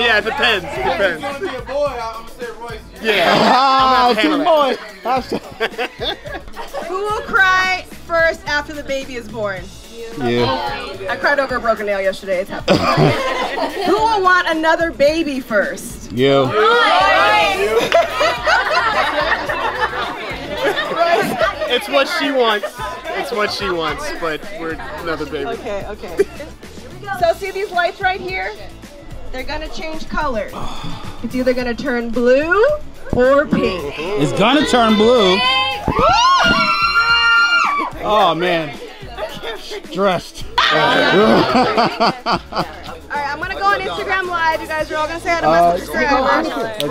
yeah, it depends. It depends. If it's gonna be a boy, I'm gonna say Royce. Yeah. Who will cry first after the baby is born? Yeah. I cried over a broken nail yesterday. It's happening. Who will want another baby first? You. It's what she wants. It's what she wants, but we're another baby. Okay, okay. So see these lights right here? They're gonna change colors. It's either gonna turn blue or pink. It's gonna turn blue. Oh man. Stressed. Alright, I'm gonna go on Instagram Live. You guys are all gonna say hi to my subscribers.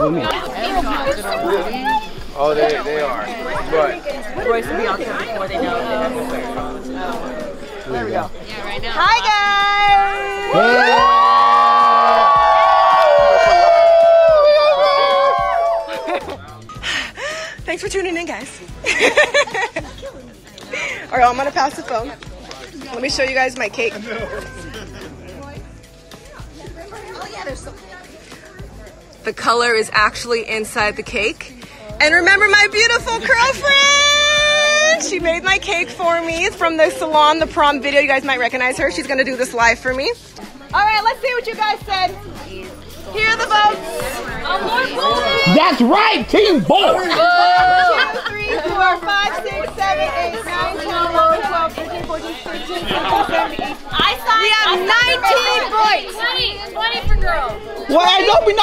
Oh, they are. But Royce and Bianca before they know. There we go. Hi guys! Thanks for tuning in, guys. Alright, I'm gonna pass the phone. Let me show you guys my cake. The color is actually inside the cake. And remember my beautiful girlfriend! She made my cake for me. It's from the salon, the prom video. You guys might recognize her. She's gonna do this live for me. All right, let's see what you guys said. Here are the votes. That's right, Team Boy. 1, 2, 3, 4, 5, 6, 7, 8, 9, 10, 11, 12, 13, 14, 15, 16, 17, 18. We have 19 votes. 20 for girls. Well,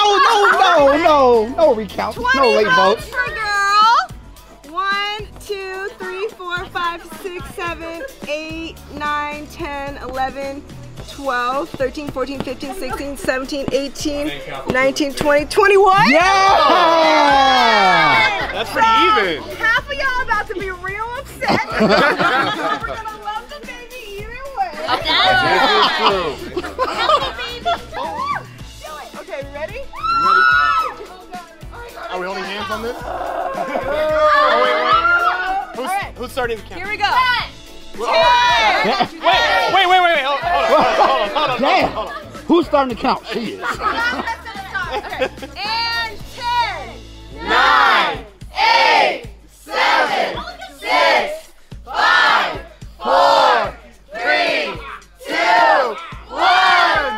no recount. 20 No late votes votes. for girl. 1, 2, 3, 4, 5, 6, 7, 8, 9, 10, 11, 12, 13, 14, 15, 16, 17, 18, 19, 20, 21. Yeah! That's pretty even. Half of y'all about to be real upset. We're gonna love the baby either way. That's true. Okay, ready? Are we holding hands on this? Who's starting the count? Here we go. 10. Wait. Hold on. Damn. Who's starting to count? She is. Okay. And 10. 9, 8, 7, 6, 5, 4, 3, 2, 1.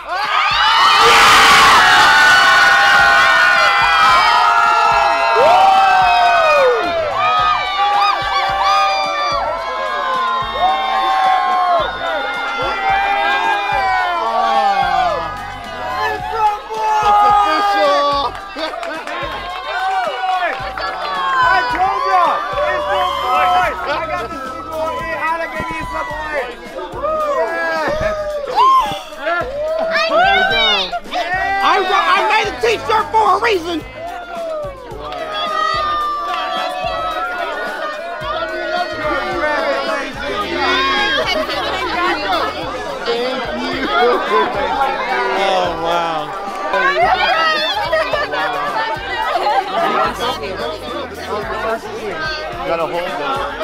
I made a t-shirt for a reason. Oh, wow. Gotta hold it.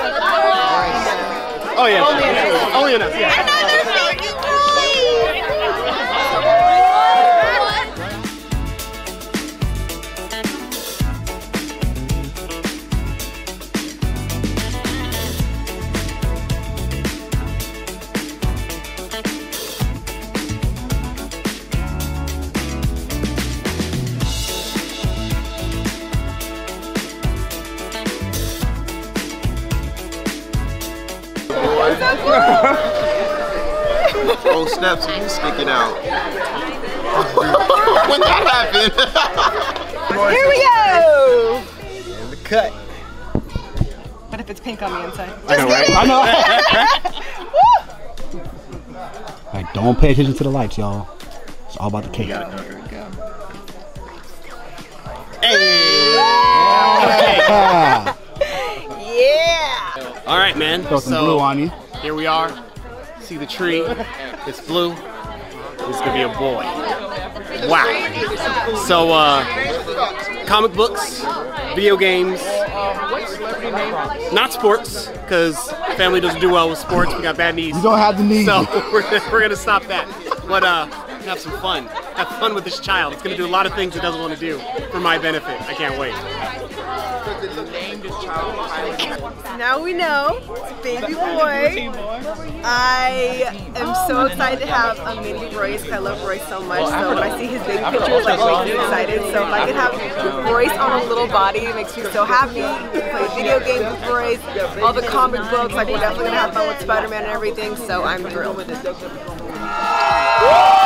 Oh, yeah. Only enough. Yeah. Another baby boy. Oh, snaps, you sticking out. When that happened? Here we go. In the cut. What if it's pink on the inside? I know, right? Like, don't pay attention to the lights, y'all. It's all about the cake. Hey! Yeah. All right, man. Throw some blue on you. Here we are. See the tree? It's blue. It's gonna be a boy. Wow. So, comic books, video games, not sports, because family doesn't do well with sports. We got bad knees. You don't have the knees. So we're gonna stop that. But have some fun. have fun with this child. It's going to do a lot of things it doesn't want to do for my benefit. I can't wait. Now we know it's baby boy. I am so excited to have a mini Royce because I love Royce so much. So when I see his baby pictures, like makes me excited. So if I could have Royce on a little body, it makes me so happy. Play video games with Royce, all the comic books. Like we're definitely gonna have fun with Spider-Man and everything. So I'm thrilled with it.